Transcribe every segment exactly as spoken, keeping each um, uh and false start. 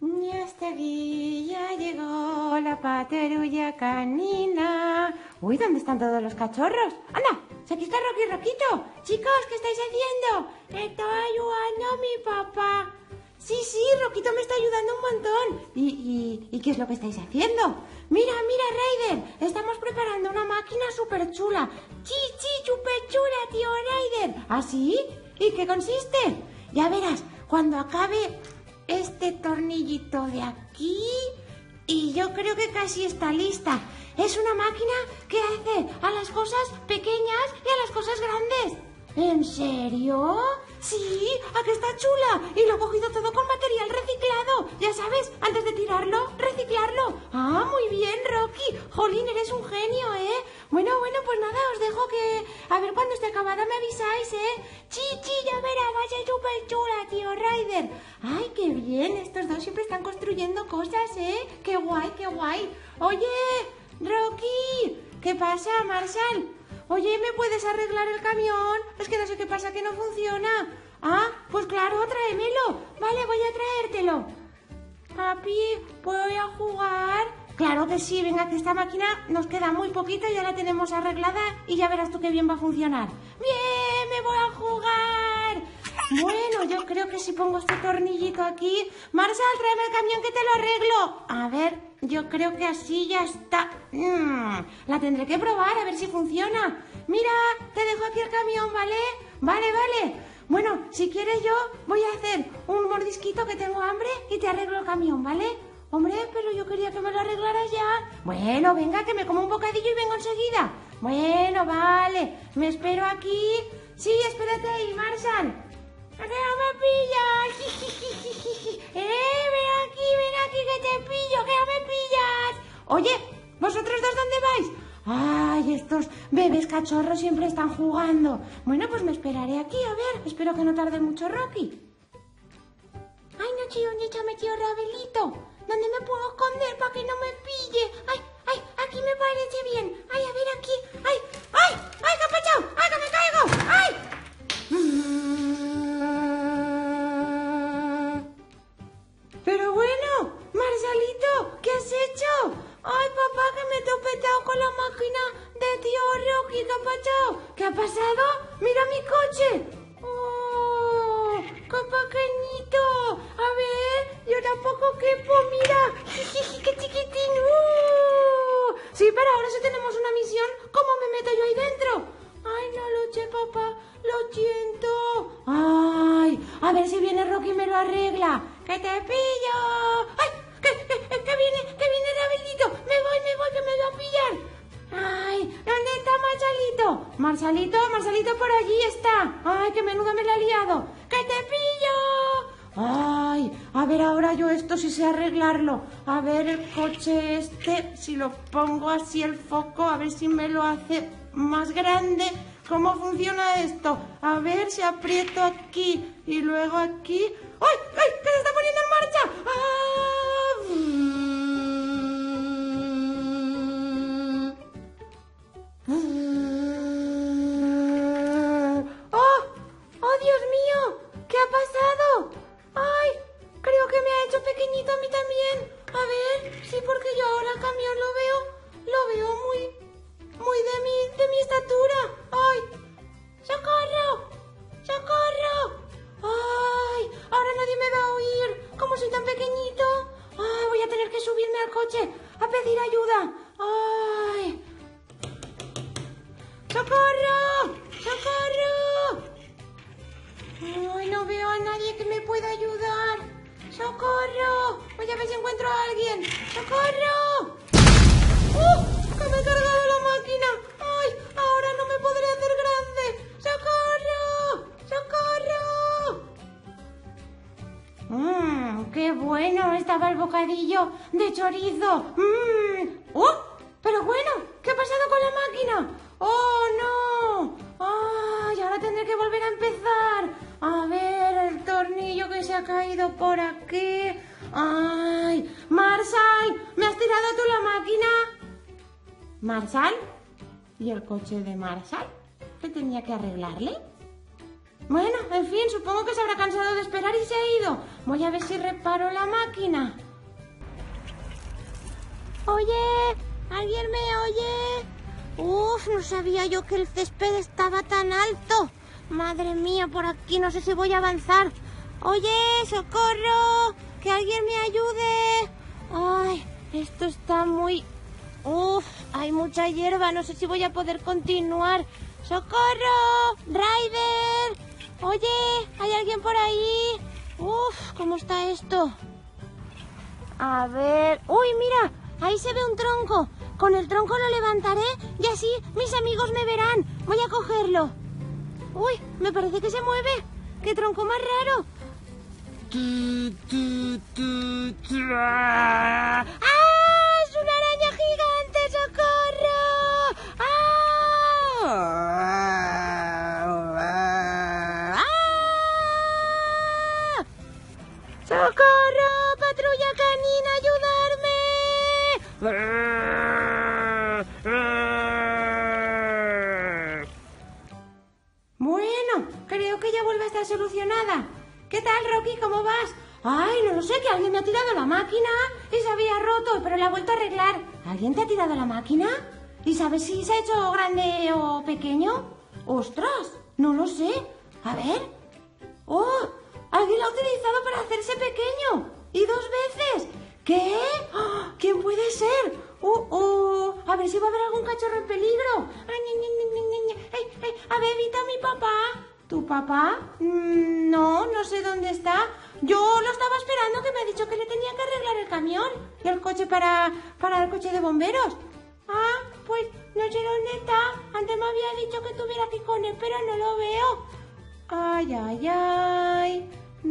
Ya está aquí, ya llegó la patrulla canina. Uy, ¿dónde están todos los cachorros? ¡Anda! ¡Si aquí está Rocky Roquito! Chicos, ¿qué estáis haciendo? Estoy ayudando a mi papá. Sí, sí, Roquito me está ayudando un montón. ¿Y, y, ¿y qué es lo que estáis haciendo? Mira, mira, Ryder, estamos preparando una máquina súper chula. ¡Chi, chi, súper chula, tío Ryder! ¿Ah, sí? ¿Y qué consiste? Ya verás, cuando acabe este tornillito de aquí, y yo creo que casi está lista. Es una máquina que hace a las cosas pequeñas y a las cosas grandes. ¿En serio? Sí, ¿a que está chula? Y lo he cogido todo con material reciclado. Ya sabes, antes de tirarlo, reciclarlo. Ah, muy bien, Rocky. Jolín, eres un genio, ¿eh? Bueno, bueno, pues nada, os dejo que... A ver, cuando esté acabada me avisáis, ¿eh? Chichi, ya verás, va a ser súper chula, tío Ryder. Ay, qué bien, estos dos siempre están construyendo cosas, ¿eh? Qué guay, qué guay. Oye, Rocky, ¿qué pasa, Marshall? Oye, ¿me puedes arreglar el camión? Es que no sé qué pasa, que no funciona. Ah, pues claro, tráemelo. Vale, voy a traértelo. Papi, ¿puedo ir a jugar? Claro que sí, venga, que esta máquina nos queda muy poquito y ya la tenemos arreglada y ya verás tú qué bien va a funcionar. ¡Bien, me voy a jugar! Bueno, yo creo que si pongo este tornillito aquí... Marshall, tráeme el camión que te lo arreglo. A ver, yo creo que así ya está. Mm, la tendré que probar a ver si funciona. Mira, te dejo aquí el camión, ¿vale? Vale, vale. Bueno, si quieres yo voy a hacer un mordisquito que tengo hambre y te arreglo el camión, ¿vale? Hombre, pero yo quería que me lo arreglaras ya. Bueno, venga, que me como un bocadillo y vengo enseguida. Bueno, vale. Me espero aquí. Sí, espérate ahí, Marshall. ¡No me pillas! ¡Eh, ven aquí, ven aquí que te pillo, que no me pillas! Oye, ¿vosotros dos dónde vais? ¡Ay, estos bebés cachorros siempre están jugando! Bueno, pues me esperaré aquí, a ver, espero que no tarde mucho Rocky. ¡Ay, no, chío, ni se ha metido Rabelito! ¿Dónde me puedo esconder para que no me pille? ¡Ay, ay, aquí me parece bien! ¡Ay, a ver aquí! ¡Ay, ay, ay, qué ha pasado! ¡Ay, que me caigo! ¡Ay! Pero bueno, Marshallito, ¿qué has hecho? Ay, papá, que me he topetado con la máquina de tío Rocky. ¿Qué ha pasado? ¿Qué ha pasado? ¡Mira mi coche! ¡Oh, qué pequeñito! A ver, yo tampoco quepo, mira. ¡Qué chiquitín! ¡Uh! Sí, pero ahora sí tenemos una misión. ¿Cómo me meto yo ahí dentro? Ay, no lo sé, papá. Lo siento. Ay, a ver si viene Rocky y me lo arregla. ¡Que te pillo! ¡Ay! ¡Que, que, que viene! ¡Que viene Rabelito! ¡Me voy, me voy, que me va a pillar! ¡Ay! ¿Dónde está Marshallito? Marshallito, Marshallito por allí está. ¡Ay, que menudo me lo ha liado! ¡Que te pillo! ¡Ay! A ver ahora yo esto si sé arreglarlo. A ver el coche este, si lo pongo así el foco, a ver si me lo hace más grande. ¿Cómo funciona esto? A ver si aprieto aquí y luego aquí. ¡Ay! ¡Ay! ¡Que se está poniendo en marcha! ¡Ah! ¡Oh! ¡Oh, Dios mío! ¿Qué ha pasado? ¡Ay! Creo que me ha hecho pequeñito a mí también. A ver, sí, porque yo ahora el camión lo veo, lo veo muy... Muy de mi, de mi estatura. ¡Ay! ¡Socorro! ¡Socorro! ¡Ay! Ahora nadie me va a oír. ¿Cómo soy tan pequeñito? ¡Ay! Voy a tener que subirme al coche a pedir ayuda. ¡Ay! ¡Socorro! ¡Socorro! ¡Ay! No veo a nadie que me pueda ayudar. ¡Socorro! Voy a ver si encuentro a alguien. ¡Socorro! ¡Uh! ¡Que me he cargado la máquina! ¡Ay! Ahora no me podré hacer grande. ¡Socorro! ¡Socorro! Mmm, qué bueno estaba el bocadillo de chorizo. Mmm. ¡Oh! Pero bueno, ¿qué ha pasado con la máquina? ¡Oh, no! ¡Ay! Ahora tendré que volver a empezar. A ver, el tornillo que se ha caído por aquí. ¡Ay! Marshall, ¿me has tirado tú la máquina? ¿Marshall? ¿Y el coche de Marshall? ¿Qué tenía que arreglarle? Bueno, en fin, supongo que se habrá cansado de esperar y se ha ido. Voy a ver si reparo la máquina. Oye, ¿alguien me oye? Uf, no sabía yo que el césped estaba tan alto. Madre mía, por aquí no sé si voy a avanzar. Oye, socorro, que alguien me ayude. Ay, esto está muy... Uf, hay mucha hierba, no sé si voy a poder continuar. ¡Socorro! ¡Ryder! Oye, ¿hay alguien por ahí? Uf, ¿cómo está esto? A ver... ¡Uy, mira! Ahí se ve un tronco. Con el tronco lo levantaré y así mis amigos me verán. Voy a cogerlo. Uy, me parece que se mueve. ¡Qué tronco más raro! ¡Ah! ¡Es una araña gigante! ¡Socorro! ¡Ah! ¡Ah! ¡Socorro! ¡Patrulla canina, ayudarme! Bueno, creo que ya vuelve a estar solucionada. ¿Qué tal, Rocky? ¿Cómo vas? Ay, no lo sé, que alguien me ha tirado la máquina y se había roto, pero la ha vuelto a arreglar. ¿Alguien te ha tirado la máquina? ¿Y sabes si se ha hecho grande o pequeño? ¡Ostras! No lo sé. A ver. ¡Oh! Alguien la ha utilizado para hacerse pequeño. ¡Y dos veces! ¿Qué? ¡Oh! ¿Quién puede ser? ¡Oh, oh! A ver si va a haber algún cachorro en peligro. ¡Ay, ni, ni, ni, ni, ni! ¡Ay, ay! ¿Ha bebido a mi papá? ¿Tu papá? Mm, no, no sé dónde está. Yo lo estaba esperando, que me ha dicho que le tenía que arreglar el camión y el coche para, para el coche de bomberos. Ah, pues no sé dónde está. Antes me había dicho que estuviera aquí con él, pero no lo veo. Ay, ay, ay.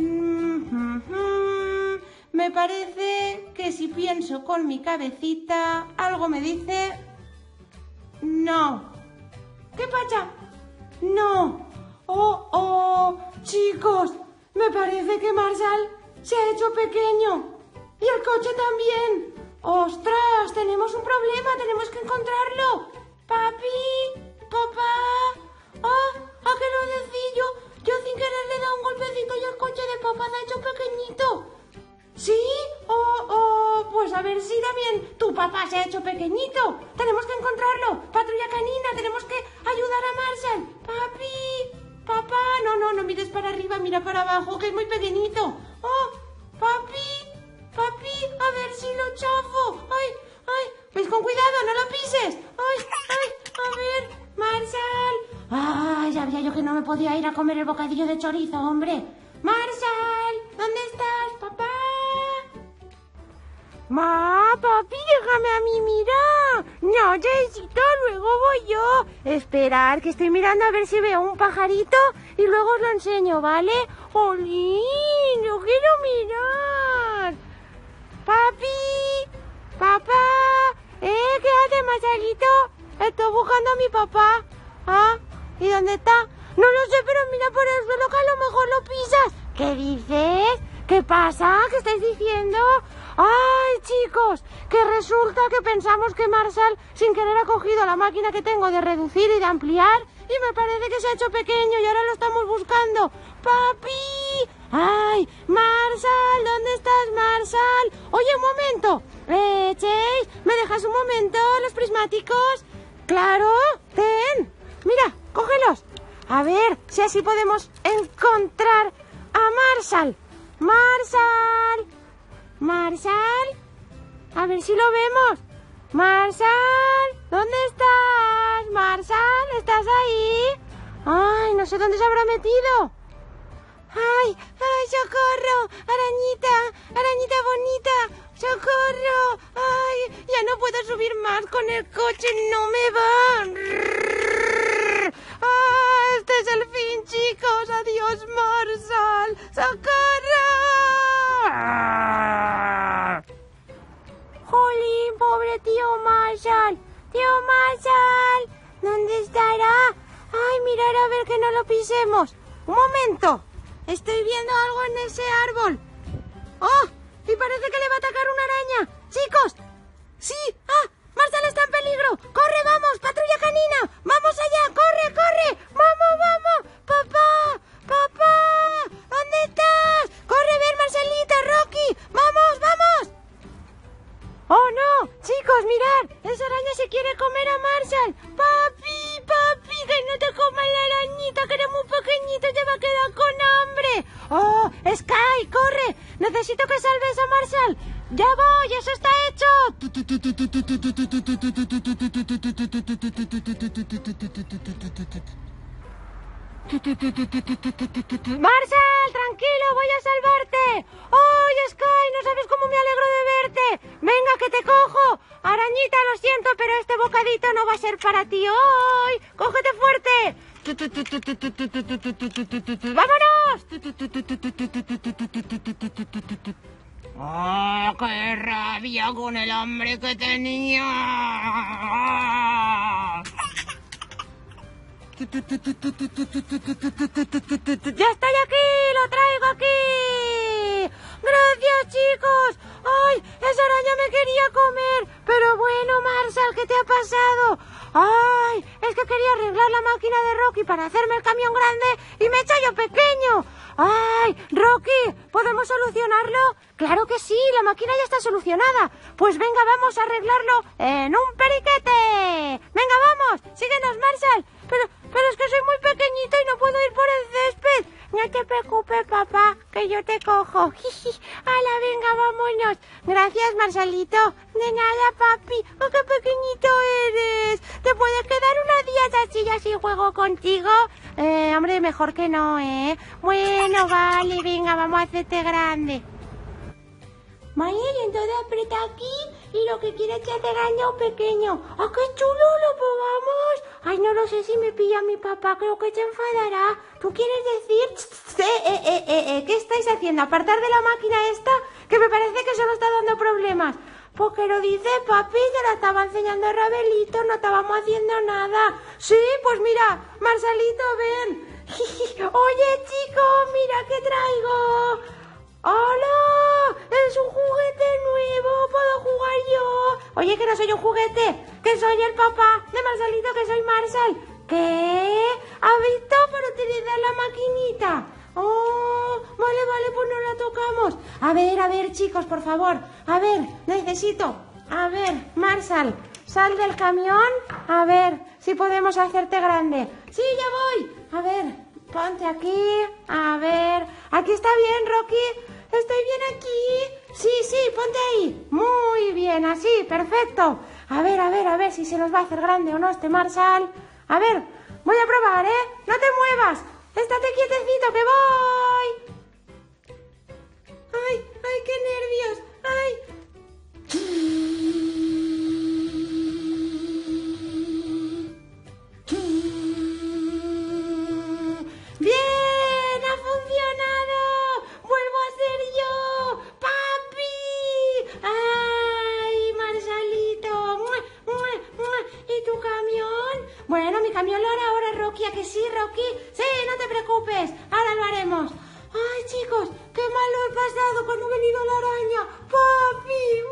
Mm-hmm. Me parece que si pienso con mi cabecita, algo me dice... No. ¿Qué pasa? No. Oh, oh, chicos, me parece que Marshall se ha hecho pequeño. Y el coche también. ¡Ostras! Tenemos un problema, tenemos que encontrarlo. Papi, papá. ¡Ah! ¿A qué lo decís yo? Yo sin querer le he dado un golpecito y el coche de papá se ha hecho pequeñito. ¿Sí? Oh, oh, pues a ver si también tu papá se ha hecho pequeñito. Tenemos que encontrarlo. Patrulla canina, tenemos que ayudar a Marshall. Papi, papá, no, no, no mires para arriba, mira para abajo, que es muy pequeñito. Oh, papi, papi, a ver si lo chafo. Ay, ay, pues con cuidado, no lo pises. Ay, ay, a ver, Marshall. Ay, sabía yo que no me podía ir a comer el bocadillo de chorizo, hombre. Marshall, ¿dónde estás, papá? Ma, papi, déjame a mí, mira. No, Jessito, luego voy yo. Esperar, que estoy mirando a ver si veo un pajarito y luego os lo enseño, ¿vale? ¡Jolín! Yo quiero mirar. Papi, papá, ¿eh? ¿Qué hace, Marcelito? Estoy buscando a mi papá. ¿Ah? ¿Y dónde está? No lo sé, pero mira por el suelo que a lo mejor lo pisas. ¿Qué dices? ¿Qué pasa? ¿Qué estáis diciendo? ¡Ay, chicos! Que resulta que pensamos que Marshall sin querer ha cogido la máquina que tengo de reducir y de ampliar y me parece que se ha hecho pequeño y ahora lo estamos buscando. ¡Papi! ¡Ay! ¡Marshall! ¿Dónde estás, Marshall? Oye, un momento. Eh, Chase, ¿me dejas un momento los prismáticos? ¡Claro! ¡Ten! Mira, cógelos. A ver si así podemos encontrar a Marshall. ¡Marshall! ¿Marshall? A ver si lo vemos. ¡Marshall! ¿Dónde estás? ¿Marshall? ¿Estás ahí? ¡Ay, no sé dónde se habrá metido! ¡Ay, ay, socorro! ¡Arañita! ¡Arañita bonita! ¡Socorro! ¡Ay, ya no puedo subir más con el coche! ¡No me va! ¡Ah, este es el fin, chicos! ¡Adiós, Marshall! ¡Socorro! ¡Jolín, pobre tío Marshall! ¡Tío Marshall! ¿Dónde estará? ¡Ay, mirar a ver que no lo pisemos! ¡Un momento! Estoy viendo algo en ese árbol. ¡Oh! Y parece que le va a atacar una araña. ¡Chicos! ¡Sí! ¡Ah! ¡Marshall está en peligro! ¡Corre, vamos! ¡Patrulla canina! ¡Vamos allá! ¡Corre, corre! ¡Vamos, vamos! ¡Papá! necesito que salves a Marshall. ¡Ya voy! ¡Eso está hecho! ¡Marshall, tranquilo! ¡Voy a salvarte! ¡Ay, Sky! No sabes cómo me alegro de verte. ¡Venga, que te cojo! Arañita, lo siento, pero este bocadito no va a ser para ti hoy. ¡Cógete fuerte! ¡Vámonos! ¡Oh, qué rabia con el hambre que tenía! ¡Ya estoy aquí! ¡Lo traigo aquí! ¡Gracias, chicos! ¡Ay! Esa araña me quería comer. Pero bueno, Marshall, ¿qué te ha pasado? ¡Ay! Es que quería arreglar la máquina de Rocky para hacerme el camión grande y me he hecho yo pequeño. ¡Ay! Rocky, ¿podemos solucionarlo? ¡Claro que sí! La máquina ya está solucionada. Pues venga, vamos a arreglarlo en un periquete. ¡Venga, vamos! ¡Síguenos, Marshall! Pero, pero es que soy muy pequeñito y no puedo ir por el césped. No te preocupes, papá, que yo te cojo. ¡Hala, venga, vámonos! Gracias, Marshallito. De nada, papi. ¡Oh, qué pequeñito eres! ¿Te puedes quedar unos días así y así juego contigo? Eh, hombre, mejor que no, ¿eh? Bueno, vale, venga, vamos a hacerte grande. Mayer, y entonces aprieta aquí y lo que quieres que te daño pequeño. ¡Ah, qué chulo! ¿Lo probamos? Ay, no lo sé si me pilla mi papá, creo que se enfadará. ¿Tú quieres decir? Eh, eh, eh, eh, eh, ¿qué estáis haciendo? ¿Apartar de la máquina esta? Que me parece que solo está dando problemas. Porque lo dice papi, se la estaba enseñando Rabelito, no estábamos haciendo nada. Sí, pues mira, Marshallito, ven. Oye, chicos, mira qué traigo. ¡Hola! ¡Es un juguete nuevo! ¿Puedo jugar yo? Oye, que no soy un juguete, que soy el papá de Marshallito, que soy Marshall. ¿Qué? ¿Ha visto por utilizar la maquinita? ¡Oh! Vale, vale, pues no la tocamos. A ver, a ver, chicos, por favor. A ver, necesito. A ver, Marshall, sal del camión. A ver, si podemos hacerte grande. Sí, ya voy. A ver, ponte aquí. A ver, aquí está bien, Rocky. ¿Estoy bien aquí? Sí, sí, ponte ahí. Muy bien, así, perfecto. A ver, a ver, a ver si se nos va a hacer grande o no este Marshall. A ver, voy a probar, ¿eh? No te muevas. Estate quietecito, que voy. Ay, ay, qué nervios. Ay. ¡Bien! ¡Ha funcionado! ¡Vuelvo a ser yo! ¡Papi! ¡Ay, Marshallito! ¿Y tu camión? Bueno, mi camión lo hará ahora Rocky. ¿A que sí, Rocky? Sí, no te preocupes. Ahora lo haremos. ¡Ay, chicos! ¡Qué mal lo he pasado cuando ha venido la araña! ¡Papi!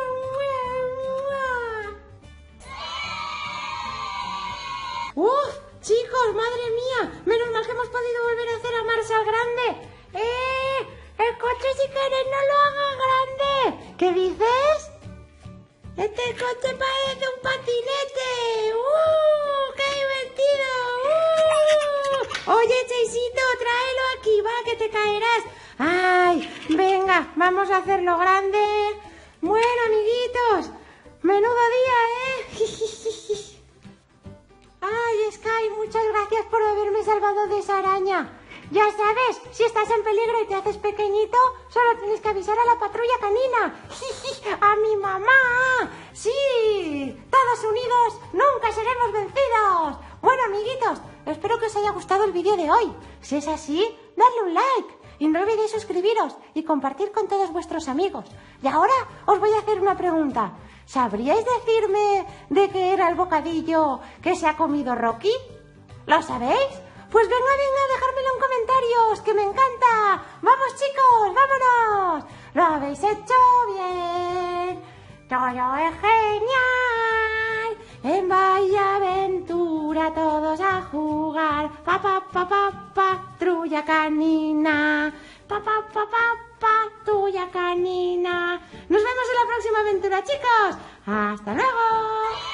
¡Uf! Chicos, madre mía, menos mal que hemos podido volver a hacer a Marshall grande. ¡Eh! El coche, si quieres, no lo hagas grande. ¿Qué dices? Este coche parece un patinete. ¡Uh! ¡Qué divertido! ¡Uh! Oye, Chaisito, tráelo aquí, va, que te caerás. ¡Ay! Venga, vamos a hacerlo grande. Bueno, amiguitos, menudo día, ¿eh? Ay, Sky, muchas gracias por haberme salvado de esa araña. Ya sabes, si estás en peligro y te haces pequeñito, solo tienes que avisar a la patrulla canina. ¡A mi mamá! ¡Sí! ¡Todos unidos nunca seremos vencidos! Bueno, amiguitos, espero que os haya gustado el vídeo de hoy. Si es así, dadle un like. Y no olvidéis suscribiros y compartir con todos vuestros amigos. Y ahora os voy a hacer una pregunta. ¿Sabríais decirme de qué era el bocadillo que se ha comido Rocky? ¿Lo sabéis? Pues venga, venga, dejármelo en comentarios, que me encanta. ¡Vamos, chicos, vámonos! ¡Lo habéis hecho bien! ¡Todo es genial! En Vaya Aventura todos a jugar. Pa, pa, pa, pa, patrulla canina. Pa, pa, pa, pa, patrulla canina. Nos vemos en la próxima aventura, chicos. ¡Hasta luego!